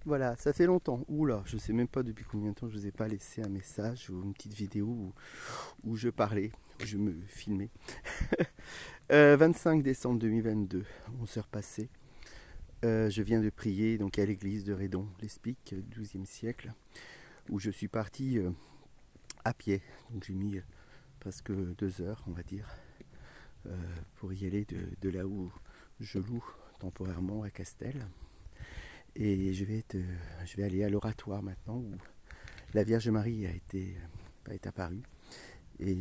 Voilà, ça fait longtemps. Oula, je sais même pas depuis combien de temps je vous ai pas laissé un message ou une petite vidéo où je parlais, où je me filmais. 25 décembre 2022, 11h passées. Je viens de prier donc à l'église de Redon, l'Espic, 12e siècle, où je suis parti à pied. Donc j'ai mis presque 2 heures, on va dire, pour y aller de là où je loue temporairement à Castel. Et je vais aller à l'oratoire maintenant où la Vierge Marie est apparue. Et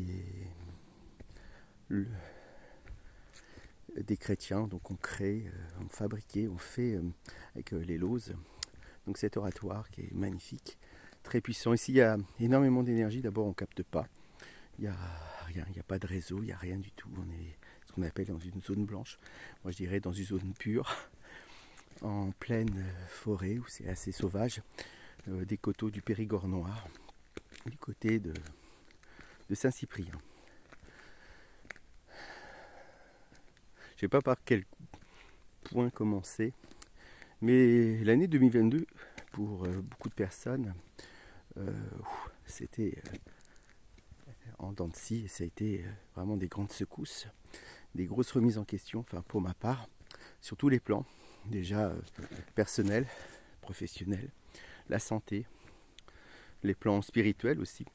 des chrétiens donc ont créé, ont fabriqué, ont fait avec les lauses. Donc cet oratoire qui est magnifique, très puissant. Ici il y a énormément d'énergie. D'abord on ne capte pas. Il n'y a rien, il n'y a pas de réseau, il n'y a rien du tout. On est ce qu'on appelle dans une zone blanche. Moi je dirais dans une zone pure. En pleine forêt où c'est assez sauvage, des coteaux du Périgord noir, du côté de Saint-Cyprien. Je ne sais pas par quel point commencer, mais l'année 2022, pour beaucoup de personnes, c'était en dents de scie, et ça a été vraiment des grandes secousses, des grosses remises en question, enfin pour ma part, sur tous les plans. Déjà personnel, professionnel, la santé, les plans spirituels aussi.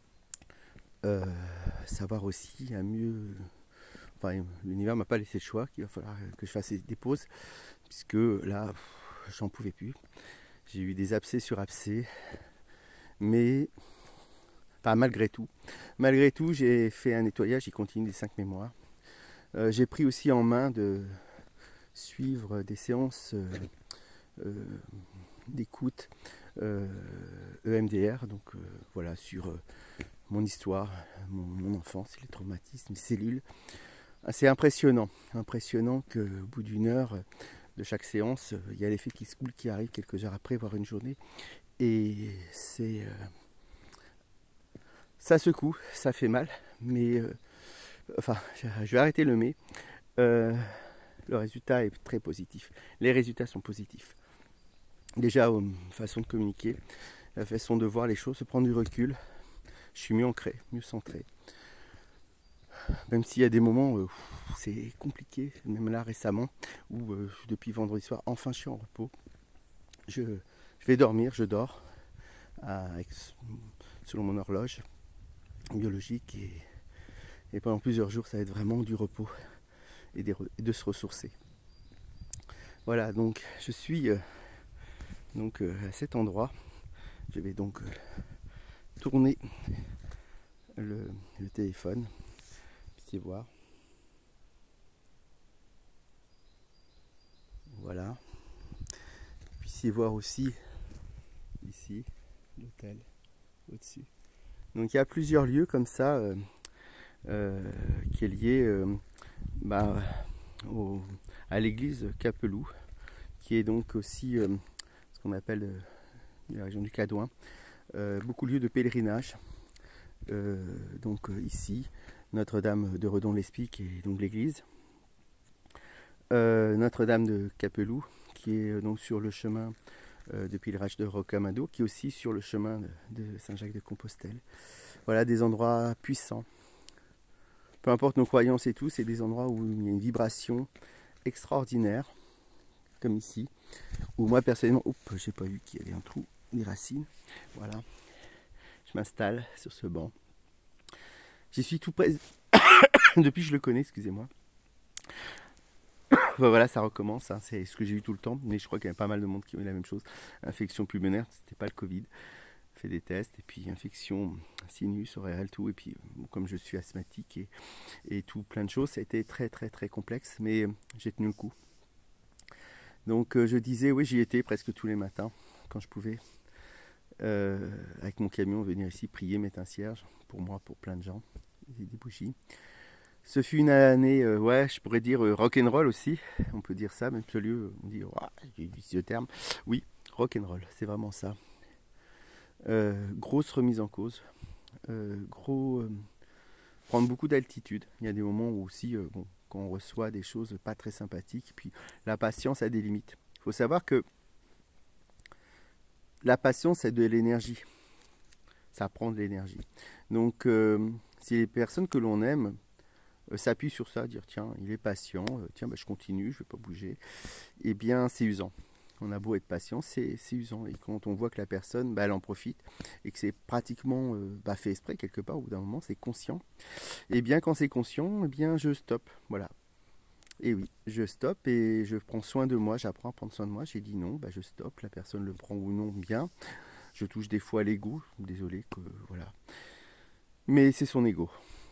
Savoir aussi à mieux... Enfin, l'univers m'a pas laissé le choix, qu'il va falloir que je fasse des pauses, puisque là, j'en pouvais plus. J'ai eu des abcès sur abcès, mais... Enfin, malgré tout, j'ai fait un nettoyage, j'ai continué les 5 mémoires. J'ai pris aussi en main de suivre des séances d'écoute EMDR, donc voilà, sur mon histoire, mon enfance, les traumatismes, les cellules. C'est impressionnant qu'au bout d'une heure de chaque séance, il y a l'effet qui se coule qui arrive quelques heures après, voire une journée, et c'est ça secoue, ça fait mal, mais enfin, je vais arrêter le mais. Le résultat est très positif. Les résultats sont positifs. Déjà, façon de communiquer, la façon de voir les choses, de prendre du recul. Je suis mieux ancré, mieux centré. Même s'il y a des moments où c'est compliqué, même là récemment, où depuis vendredi soir, enfin je suis en repos. Je vais dormir, je dors, selon mon horloge biologique, et pendant plusieurs jours, ça va être vraiment du repos et de se ressourcer. Voilà, donc je suis à cet endroit. Je vais donc tourner le téléphone, puissiez voir. Voilà. Puissiez voir aussi ici l'hôtel au-dessus. Donc il y a plusieurs lieux comme ça qui est lié à l'église Capelou, qui est donc aussi ce qu'on appelle la région du Cadouin. Beaucoup de lieux de pèlerinage. Ici, Notre-Dame de Redon-l'Espic et donc l'église. Notre-Dame de Capelou, qui est donc sur le chemin de pèlerinage de Rocamadour, qui est aussi sur le chemin de Saint-Jacques-de-Compostelle. Voilà des endroits puissants. Peu importe nos croyances et tout, c'est des endroits où il y a une vibration extraordinaire, comme ici, où moi personnellement, j'ai pas vu qu'il y avait un trou, des racines. Voilà, je m'installe sur ce banc. J'y suis tout près depuis que je le connais, excusez-moi. Voilà, ça recommence, hein. C'est ce que j'ai eu tout le temps, mais je crois qu'il y a pas mal de monde qui a eu la même chose. Infection pulmonaire, c'était pas le Covid. Fait des tests, et puis infection sinus, oréale, tout, et puis comme je suis asthmatique et tout, plein de choses, ça a été très très très complexe, mais j'ai tenu le coup. Donc je disais, oui, j'y étais presque tous les matins, quand je pouvais, avec mon camion, venir ici prier, mettre un cierge, pour moi, pour plein de gens, et des bougies. Ce fut une année, ouais, je pourrais dire rock'n'roll aussi, on peut dire ça, même ce lieu, on dit, j'ai dit ce terme, oui, rock'n'roll, c'est vraiment ça. Grosse remise en cause, prendre beaucoup d'altitude. Il y a des moments où aussi, quand on reçoit des choses pas très sympathiques, puis la patience a des limites. Il faut savoir que la passion, c'est de l'énergie. Ça prend de l'énergie. Donc, si les personnes que l'on aime s'appuient sur ça, dire tiens, il est patient, tiens, bah, je continue, je ne vais pas bouger, eh bien, c'est usant. On a beau être patient, c'est usant. Et quand on voit que la personne, bah, elle en profite et que c'est pratiquement bah, fait exprès quelque part, au bout d'un moment, c'est conscient. Et bien, quand c'est conscient, eh bien, je stoppe. Voilà. Et oui, je stoppe et je prends soin de moi, j'apprends à prendre soin de moi. J'ai dit non, bah, je stoppe, la personne le prend ou non bien. Je touche des fois à l'ego, désolé, que voilà. Mais c'est son ego.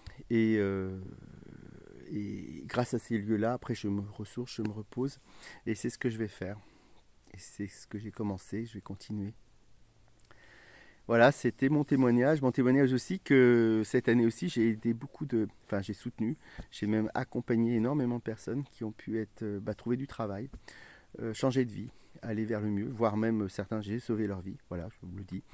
Et grâce à ces lieux-là, après, je me ressource, je me repose. Et c'est ce que je vais faire. Et c'est ce que j'ai commencé, je vais continuer. Voilà, c'était mon témoignage. Mon témoignage aussi que cette année aussi, j'ai aidé beaucoup de... Enfin, j'ai soutenu, j'ai même accompagné énormément de personnes qui ont pu être, trouver du travail, changer de vie, aller vers le mieux, voire même certains, j'ai sauvé leur vie, voilà, je vous le dis.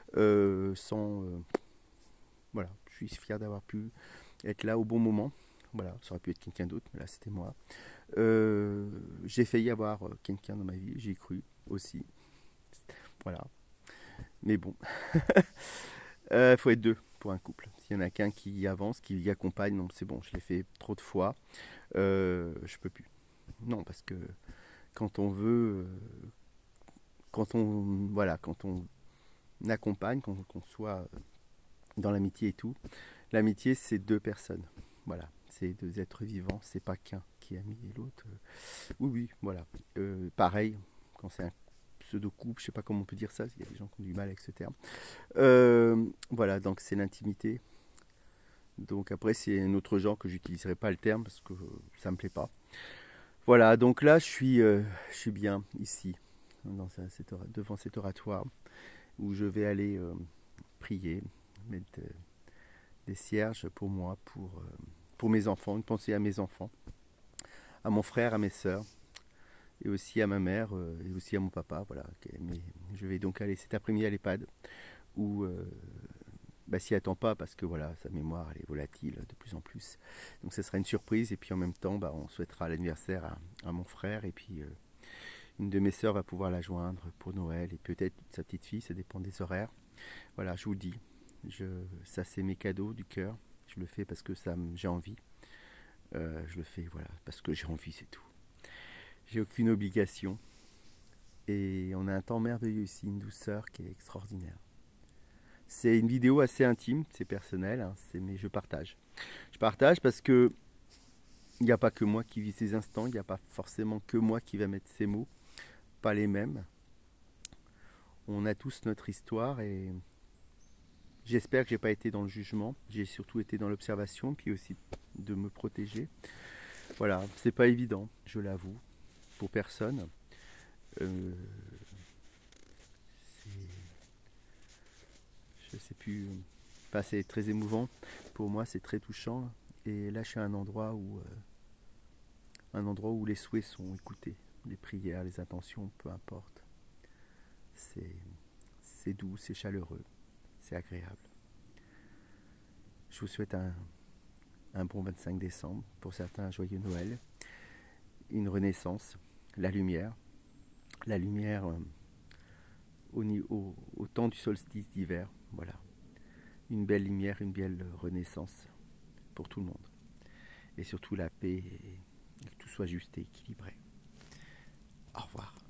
Voilà, je suis fier d'avoir pu être là au bon moment. Voilà, ça aurait pu être quelqu'un d'autre, mais là c'était moi. J'ai failli avoir quelqu'un dans ma vie, j'y ai cru aussi. Voilà. Mais bon, faut être deux pour un couple. S'il y en a qu'un qui avance, qui y accompagne, non, c'est bon, je l'ai fait trop de fois. Je peux plus. Non, parce que quand on veut, quand on accompagne, qu'on soit dans l'amitié et tout, l'amitié c'est deux personnes. Voilà, c'est deux êtres vivants, c'est pas qu'un qui est ami et l'autre. Oui, oui, voilà. Pareil, quand c'est un pseudo-couple, je sais pas comment on peut dire ça, il y a des gens qui ont du mal avec ce terme. Voilà, donc c'est l'intimité. Donc après, c'est un autre genre que j'utiliserai pas le terme parce que ça me plaît pas. Voilà, donc là, je suis bien ici, devant cet oratoire, où je vais aller prier, mettre des cierges pour moi, pour mes enfants, une pensée à mes enfants, à mon frère, à mes sœurs, et aussi à ma mère, et aussi à mon papa. Voilà. Mais je vais donc aller cet après-midi à l'EHPAD, où s'y attend pas, parce que voilà, sa mémoire elle est volatile de plus en plus. Donc ce sera une surprise, et puis en même temps, on souhaitera l'anniversaire à mon frère, et puis une de mes sœurs va pouvoir la joindre pour Noël, et peut-être sa petite fille, ça dépend des horaires. Voilà, je vous le dis, ça c'est mes cadeaux du cœur. Je le fais parce que j'ai envie. Je le fais voilà parce que j'ai envie, c'est tout. J'ai aucune obligation. Et on a un temps merveilleux ici, une douceur qui est extraordinaire. C'est une vidéo assez intime, c'est personnel, hein, mais je partage. Je partage parce que il n'y a pas que moi qui vis ces instants, il n'y a pas forcément que moi qui va mettre ces mots, pas les mêmes. On a tous notre histoire et j'espère que j'ai pas été dans le jugement, j'ai surtout été dans l'observation, puis aussi de me protéger. Voilà, c'est pas évident, je l'avoue, pour personne. Je sais plus, c'est très émouvant. Pour moi, c'est très touchant. Et là, je suis à un endroit où les souhaits sont écoutés, les prières, les intentions, peu importe. C'est doux, c'est chaleureux, c'est agréable. Je vous souhaite un bon 25 décembre, pour certains un joyeux Noël, une renaissance, la lumière au temps du solstice d'hiver, voilà. Une belle lumière, une belle renaissance pour tout le monde. Et surtout la paix et que tout soit juste et équilibré. Au revoir.